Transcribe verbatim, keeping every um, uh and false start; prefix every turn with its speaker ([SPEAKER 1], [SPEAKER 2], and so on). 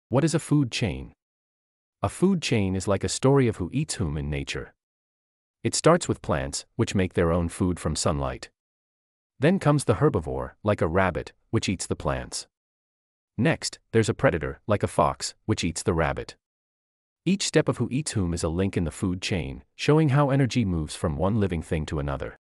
[SPEAKER 1] What is a food chain? A food chain is like a story of who eats whom in nature. It starts with plants, which make their own food from sunlight. Then comes the herbivore, like a rabbit, which eats the plants. Next, there's a predator, like a fox, which eats the rabbit. Each step of who eats whom is a link in the food chain, showing how energy moves from one living thing to another.